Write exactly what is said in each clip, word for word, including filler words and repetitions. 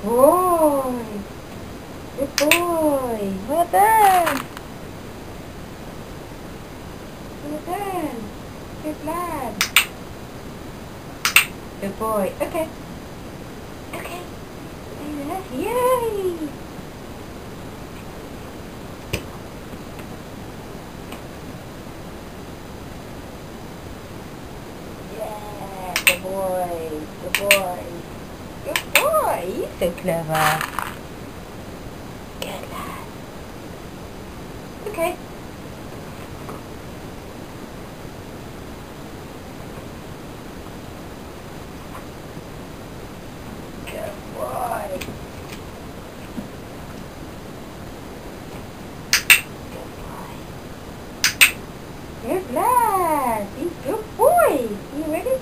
boy. Good boy. Well done. Well done. Good lad. Good boy. Okay. Okay. Yay! Yeah, good boy. Good boy. Good boy. He's so clever. Good lad. Okay. Good boy. Good boy. Good lad. He's a good boy. You ready?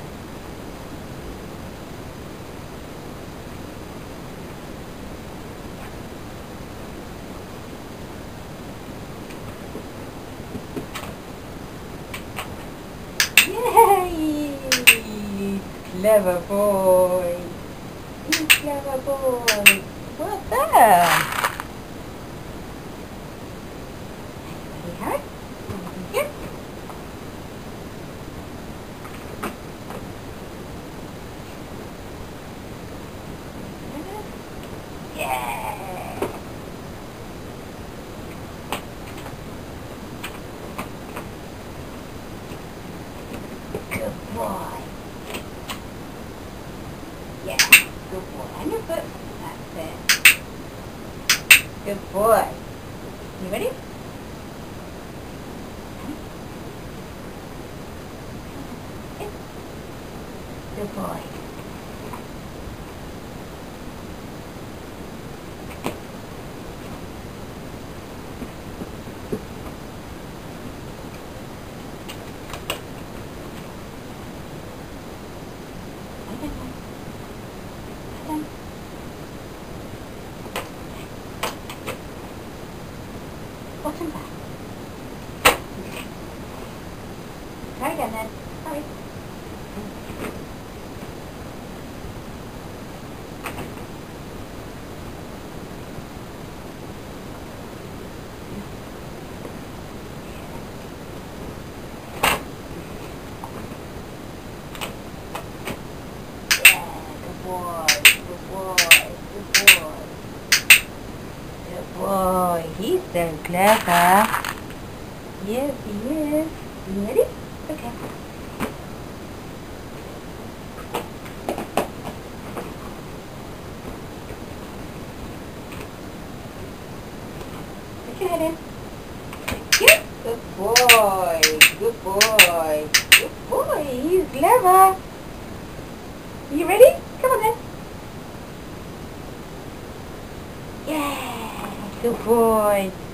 Yay! Clever boy. You clever boy. Well done. Ready, hug? Here. Yeah. Good boy. Yeah, good boy. On your foot. That's it. Good boy. You ready? Good boy. Bottom back. Try again then. Hurry. Yeah, good boy, good boy, good boy. Good boy, he's so clever. Yes, he is. You ready? Okay. Put your head in. Good. Good boy, good boy, good boy, he's clever. You ready? Come on then. Yeah, good boy.